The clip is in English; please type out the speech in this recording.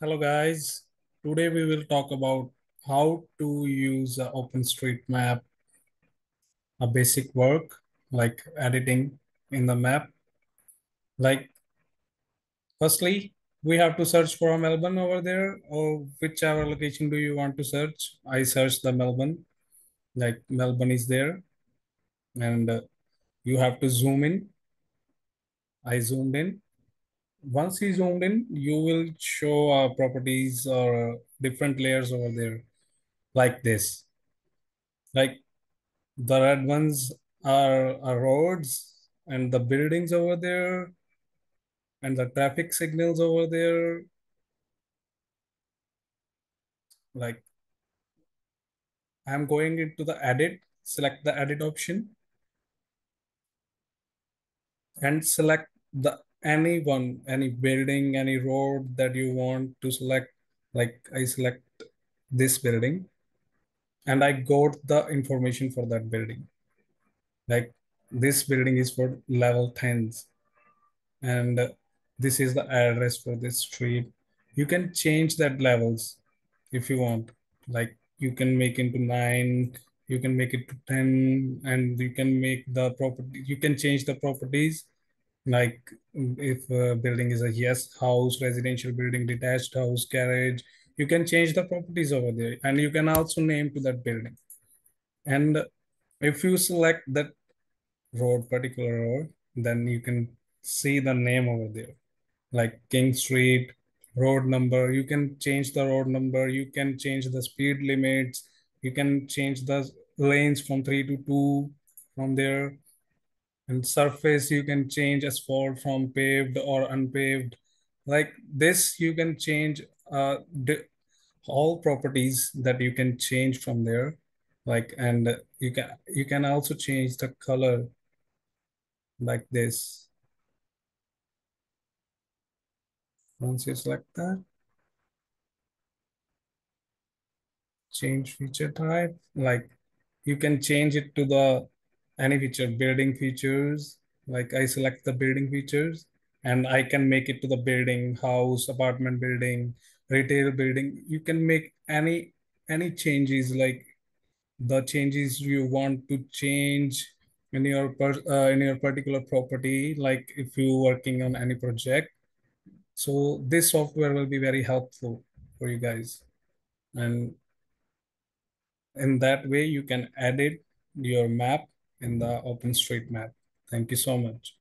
Hello guys, today we will talk about how to use OpenStreetMap, a basic work like editing in the map. Like firstly, we have to search for a Melbourne over there or whichever location do you want to search. I searched the Melbourne, like Melbourne is there and you have to zoom in. I zoomed in. Once you zoomed in, you will show properties or different layers over there like this. Like the red ones are roads and the buildings over there and the traffic signals over there. Like I'm going into the edit, select the edit option and select the any building, any road that you want to select. Like I select this building and I got the information for that building. Like this building is for level 10s and this is the address for this street. You can change that levels if you want. Like you can make into 9, you can make it to 10, and you can make the property, you can change the properties. Like if a building is a yes house, residential building, detached house, garage, you can change the properties over there and you can also name to that building. And if you select that particular road, then you can see the name over there, like King Street, road number. You can change the road number. You can change the speed limits. You can change the lanes from 3 to 2 from there. And surface, you can change asphalt from paved or unpaved. Like this, you can change all properties that you can change from there. Like, and you can also change the color like this. Once you select that, change feature type, like you can change it to the any feature, building features. Like I select the building features and I can make it to the building, house, apartment building, retail building. You can make any changes, like the changes you want to change in your particular property, like if you're working on any project. So this software will be very helpful for you guys. And in that way, you can edit your map in the OpenStreetMap. Thank you so much.